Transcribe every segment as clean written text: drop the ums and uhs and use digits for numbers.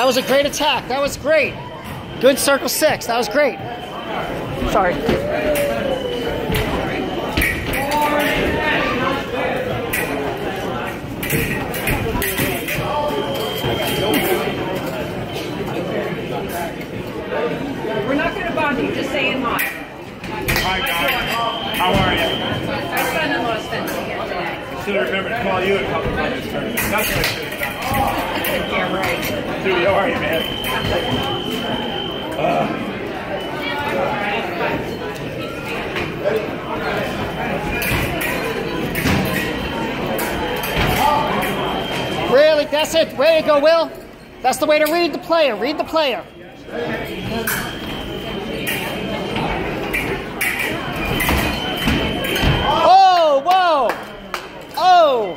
was a great attack. That was great. Good circle 6. That was great. Sorry. We're not going to bond you, just saying hi. Hi guys, how are you? My son-in-law spent the here today. Should have remembered to call you a couple of this tournament. That's what I should have done. Yeah, right. Dude, how are you, man? Really, that's it. Way to go, Will. That's the way to read the player. Read the player. Oh, whoa. Oh.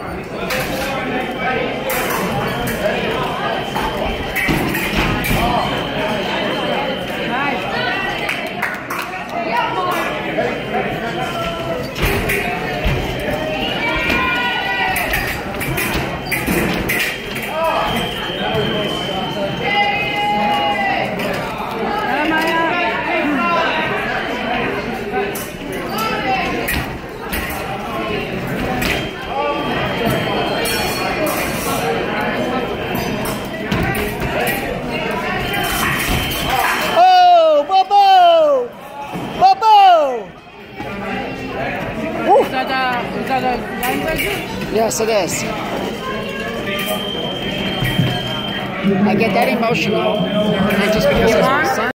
Is that a line breaker? Yes, it is. I get that emotional, and just because